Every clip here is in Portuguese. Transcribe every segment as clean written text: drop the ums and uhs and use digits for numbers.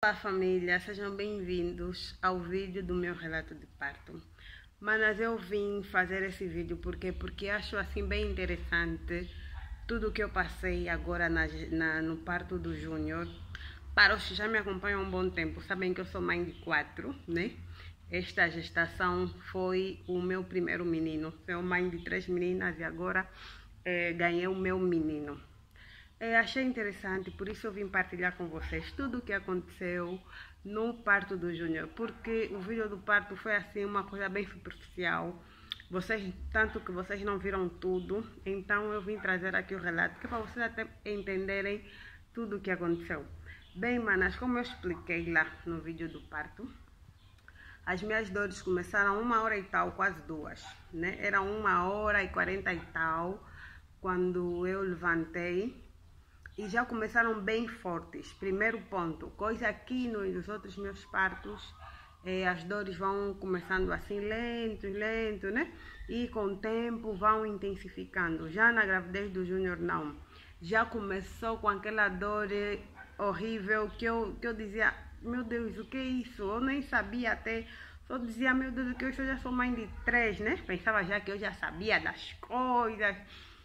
Olá família, sejam bem-vindos ao vídeo do meu relato de parto. Mas eu vim fazer esse vídeo porque acho assim bem interessante tudo que eu passei agora no parto do Júnior. Para os que já me acompanham há um bom tempo, sabem que eu sou mãe de 4, né? Esta gestação foi o meu primeiro menino. Sou mãe de 3 meninas e agora ganhei o meu menino. Achei interessante, por isso eu vim partilhar com vocês tudo o que aconteceu no parto do Júnior, porque o vídeo do parto foi assim uma coisa bem superficial, tanto que vocês não viram tudo, então eu vim trazer aqui o relato, que é para vocês até entenderem tudo o que aconteceu. Bem, manas, como eu expliquei lá no vídeo do parto, as minhas dores começaram 1h e tal, quase 2, né? Era 1h40 e tal, quando eu levantei. E já começaram bem fortes. Primeiro ponto, coisa aqui nos outros meus partos, as dores vão começando assim lento, né? E com o tempo vão intensificando. Já na gravidez do Júnior não. Já começou com aquela dor horrível que eu dizia, meu Deus, o que é isso? Eu nem sabia até, só dizia, meu Deus, que eu já sou mãe de 3, né? Pensava já que eu já sabia das coisas.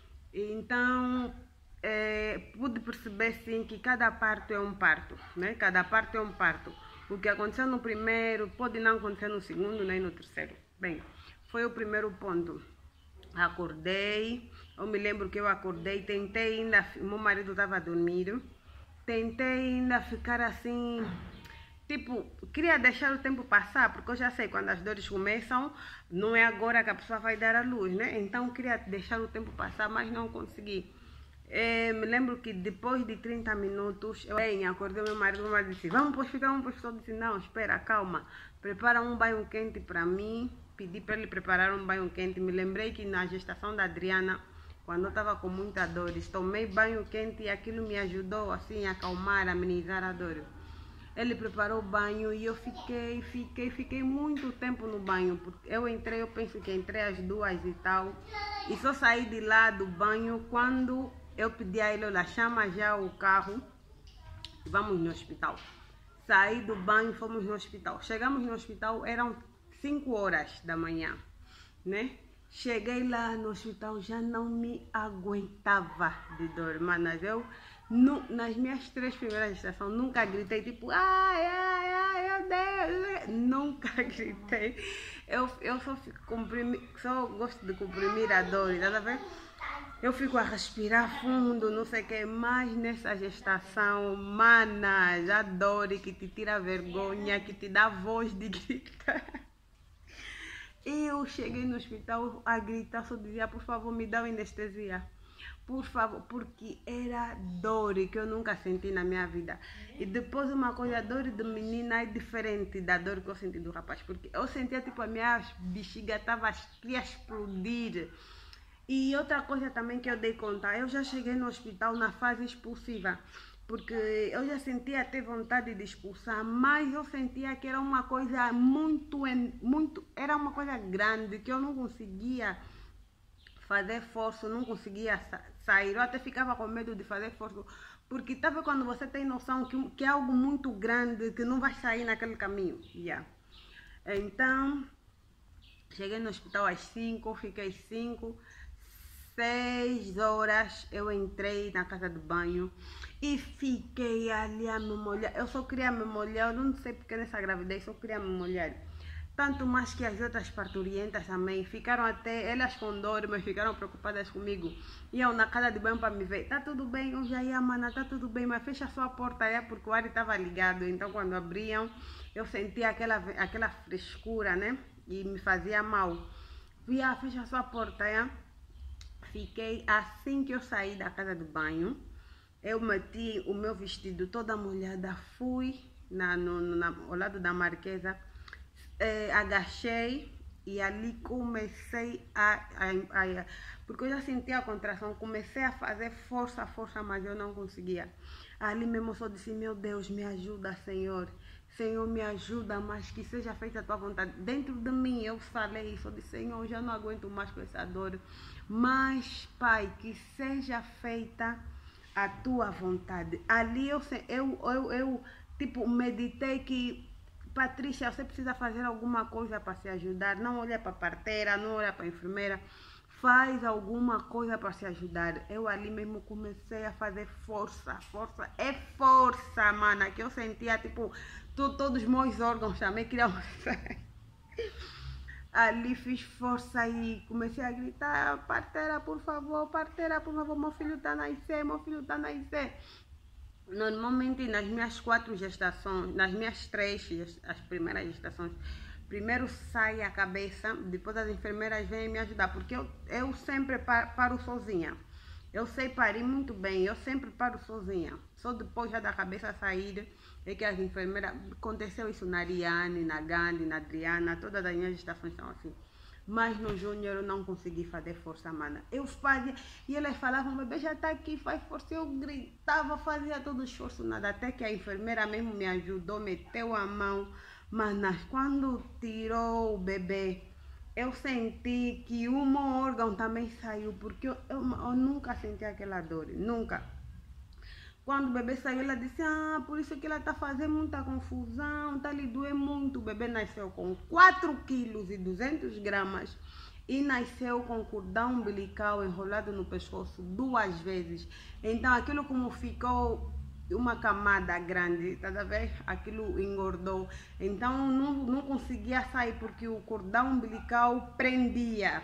Então pude perceber sim que cada parto é um parto, né? Cada parto é um parto. O que aconteceu no primeiro pode não acontecer no segundo nem no terceiro. Bem, foi o primeiro ponto. Acordei, eu me lembro que eu acordei, tentei ainda, meu marido estava a dormir, tentei ainda ficar assim, tipo, queria deixar o tempo passar, porque eu já sei quando as dores começam, não é agora que a pessoa vai dar à luz, né? Então queria deixar o tempo passar, mas não consegui. Me lembro que depois de 30 minutos, eu acordei meu marido disse, vamos para o hospital, Eu disse, não, espera, calma, prepara um banho quente para mim. Pedi para ele preparar um banho quente. Me lembrei que na gestação da Adriana, quando eu estava com muita dor, tomei banho quente e aquilo me ajudou assim a acalmar, a amenizar a dor. Ele preparou o banho e eu fiquei muito tempo no banho. Porque eu penso que entrei às 2 e tal, e só saí de lá do banho quando eu pedi a ele, olha, chama já o carro, vamos no hospital. Saí do banho, fomos no hospital. Chegamos no hospital, eram 5 horas da manhã, né? Cheguei lá no hospital, já não me aguentava de dor, mas eu, nas minhas 3 primeiras gestações, nunca gritei, tipo, ai, meu Deus, nunca gritei. Eu só gosto de comprimir a dor, tá a ver? Eu fico a respirar fundo, não sei o que, mas nessa gestação, manas, a dor que te tira a vergonha, que te dá voz de gritar. Eu cheguei no hospital a gritar, só dizia, por favor, me dá anestesia. Por favor, porque era dor que eu nunca senti na minha vida. E depois uma coisa, a dor de menina é diferente da dor que eu senti do rapaz. Porque eu sentia, tipo, a minha bexiga queria explodir. E outra coisa também que eu dei conta, eu já cheguei no hospital na fase expulsiva, porque eu já sentia até vontade de expulsar, mas eu sentia que era uma coisa era uma coisa grande, que eu não conseguia fazer força, não conseguia sair, eu até ficava com medo de fazer força, porque estava quando você tem noção que é algo muito grande, que não vai sair naquele caminho. Então, cheguei no hospital às 5, fiquei 6 horas, eu entrei na casa de banho e fiquei ali a me molhar. Eu só queria me molhar, eu não sei porque nessa gravidez só queria me molhar. Tanto mais que as outras parturientas também ficaram até, elas com dor, mas ficaram preocupadas comigo. Iam na casa de banho para me ver. Tá tudo bem? Eu já ia, mana, tá tudo bem, mas fecha só a porta aí, porque o ar estava ligado. Então quando abriam, eu sentia aquela frescura, né? E me fazia mal. Fecha só a porta aí. Fiquei, assim que eu saí da casa do banho, eu meti o meu vestido toda molhada, fui ao lado da marquesa, agachei e ali comecei porque eu já sentia a contração, comecei a fazer força, mas eu não conseguia. Ali mesmo eu só disse, meu Deus, me ajuda, Senhor. Senhor, me ajuda, mas que seja feita a tua vontade. Dentro de mim eu falei isso, eu disse, Senhor, já não aguento mais com essa dor. Mas, Pai, que seja feita a tua vontade. Ali eu tipo, meditei que, Patrícia, você precisa fazer alguma coisa para se ajudar. Não olha para a parteira, não olha para a enfermeira. Faz alguma coisa para se ajudar. Eu ali mesmo comecei a fazer força. É força, mana. Que eu sentia, tipo, todos os meus órgãos também queriam sair. Ali fiz força e comecei a gritar: parteira, por favor, meu filho está a nascer, meu filho está a nascer. Normalmente nas minhas 4 gestações, nas minhas 3, as primeiras gestações, primeiro sai a cabeça, depois as enfermeiras vêm me ajudar, porque eu sempre paro sozinha. Eu sei parir muito bem, eu sempre paro sozinha. Só depois já da cabeça sair é que as enfermeiras... Aconteceu isso na Ariane, na Gandhi, na Adriana, todas as minhas gestações são assim. Mas no Júnior eu não consegui fazer força, mana. Eu fazia, e elas falavam: bebê já está aqui, faz força. Eu gritava, fazia todo o esforço, nada. Até que a enfermeira mesmo me ajudou, meteu a mão. Mas quando tirou o bebê, eu senti que o meu órgão também saiu, porque eu nunca senti aquela dor, nunca. Quando o bebê saiu, ela disse: ah, por isso que ela está fazendo muita confusão, está lhe doer muito. O bebê nasceu com 4,2 kg e nasceu com cordão umbilical enrolado no pescoço 2 vezes. Então aquilo como ficou uma camada grande, tá a ver? Aquilo engordou. Então não conseguia sair porque o cordão umbilical prendia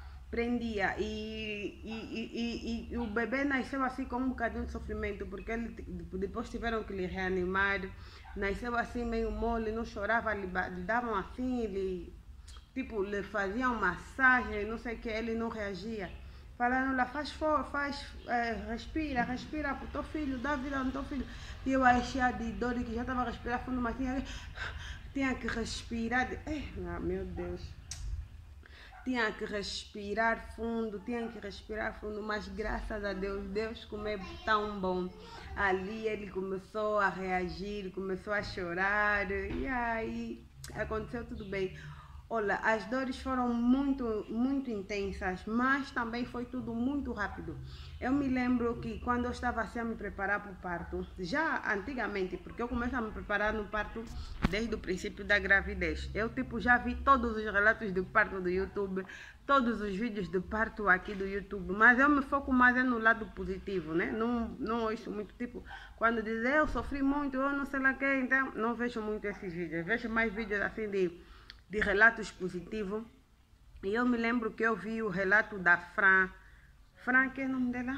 e o bebê nasceu assim com um bocadinho de sofrimento, porque ele, depois tiveram que lhe reanimar. Nasceu assim meio mole, não chorava, lhe davam assim, lhe faziam massagem, não sei o que, ele não reagia. Falaram lá: respira pro teu filho, dá vida no teu filho. E eu aí cheia de dor, que já estava respirando fundo, mas tinha que respirar. Meu Deus. Tinha que respirar fundo, mas graças a Deus, Deus como é tão bom. Ali ele começou a reagir, começou a chorar, e aí aconteceu tudo bem. Olha, as dores foram muito intensas, mas também foi tudo muito rápido. Eu me lembro que quando eu estava assim a me preparar para o parto, já antigamente, porque eu comecei a me preparar no parto desde o princípio da gravidez. Eu já vi todos os relatos de parto do YouTube, todos os vídeos de parto aqui do YouTube, mas eu me foco mais no lado positivo, né? Não ouço muito, quando dizem eu sofri muito, eu não sei lá o que, então não vejo muito esses vídeos. Vejo mais vídeos assim de relatos positivos. E eu me lembro que eu vi o relato da Fran, que é o nome dela?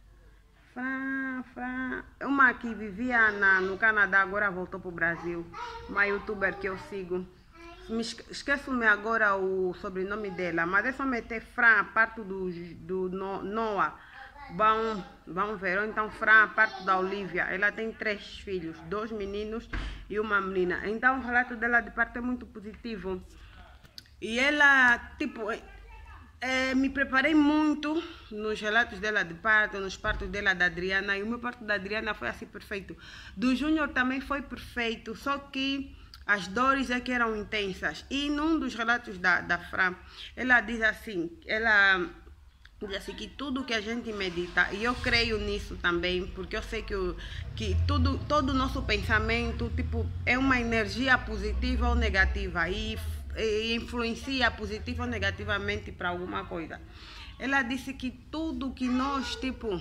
Fran, uma que vivia no Canadá, agora voltou para o Brasil, uma youtuber que eu sigo. Esqueço-me agora o sobrenome dela, mas é só meter Fran, parto do Noah. Vão ver. Ou então Fran, parto da Olivia. Ela tem 3 filhos, 2 meninos e uma menina. Então o relato dela de parto é muito positivo. E ela, me preparei muito nos relatos dela de parto, nos partos dela da Adriana. E o meu parto da Adriana foi assim perfeito. Do Júnior também foi perfeito, só que as dores é que eram intensas. E num dos relatos da Fran, ela diz assim, que tudo que a gente medita, e eu creio nisso também, porque eu sei que todo o nosso pensamento é uma energia positiva ou negativa e influencia positiva ou negativamente para alguma coisa. Ela disse que tudo que nós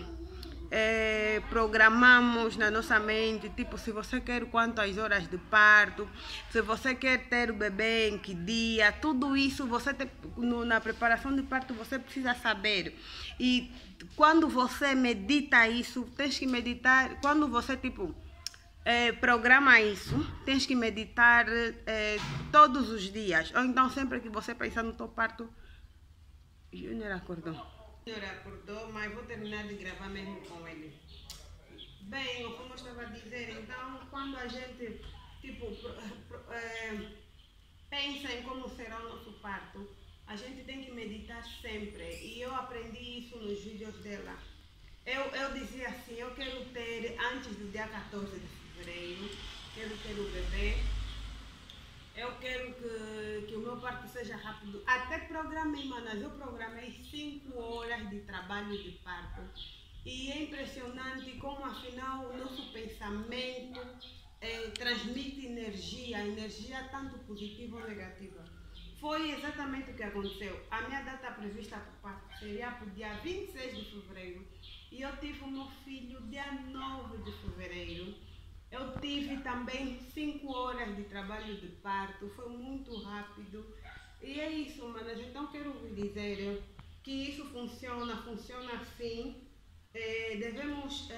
programamos na nossa mente, se você quer quantas horas de parto, se você quer ter o bebê em que dia, tudo isso você na preparação de parto você precisa saber. E quando você medita isso, tens que meditar. Quando você programa isso, tens que meditar todos os dias, ou então sempre que você pensar no teu parto. Júnior acordou, mas vou terminar de gravar mesmo com ele. Bem, como eu estava a dizer, então, quando a gente pensa em como será o nosso parto, a gente tem que meditar sempre. E eu aprendi isso nos vídeos dela. Eu dizia assim: eu quero ter, antes do dia 14 de fevereiro, quero ter o bebê. Eu quero que o meu parto seja rápido. Até programei, manas, eu programei 5 horas de trabalho de parto. E é impressionante como, afinal, o nosso pensamento transmite energia tanto positiva ou negativa. Foi exatamente o que aconteceu. A minha data prevista para o parto seria para o dia 26 de fevereiro e eu tive o meu filho dia 9 de fevereiro. Eu tive também 5 horas de trabalho de parto, foi muito rápido. E é isso, manas. Então quero vos dizer que isso funciona assim. Devemos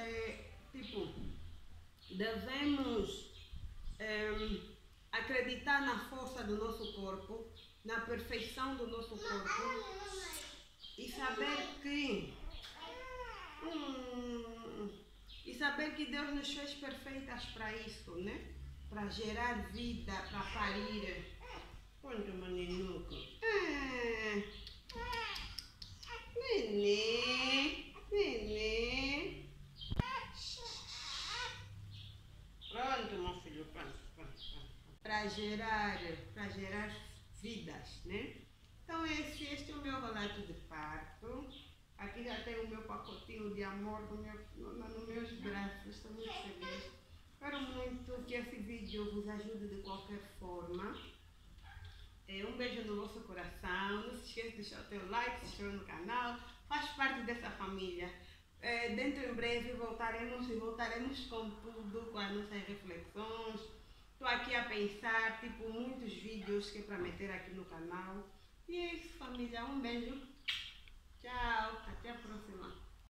acreditar na força do nosso corpo, na perfeição do nosso corpo e saber que Deus nos fez perfeitas para isso, né? Para gerar vida, para parir. Quanto maninuco. Nenê. Pronto, meu filho, pronto. Para gerar vidas, né? Então este é o meu relato de parto. Aqui já tem o meu pacotinho de amor nos meus braços. Estou muito feliz. Espero muito que esse vídeo vos ajude de qualquer forma. Um beijo no vosso coração. Não se esqueça de deixar o teu like, se inscrever no canal. Faz parte dessa família. Dentro em breve voltaremos com tudo, com as nossas reflexões. Estou aqui a pensar, muitos vídeos que é para meter aqui no canal. E é isso, família. Um beijo. Tchau. Até a próxima.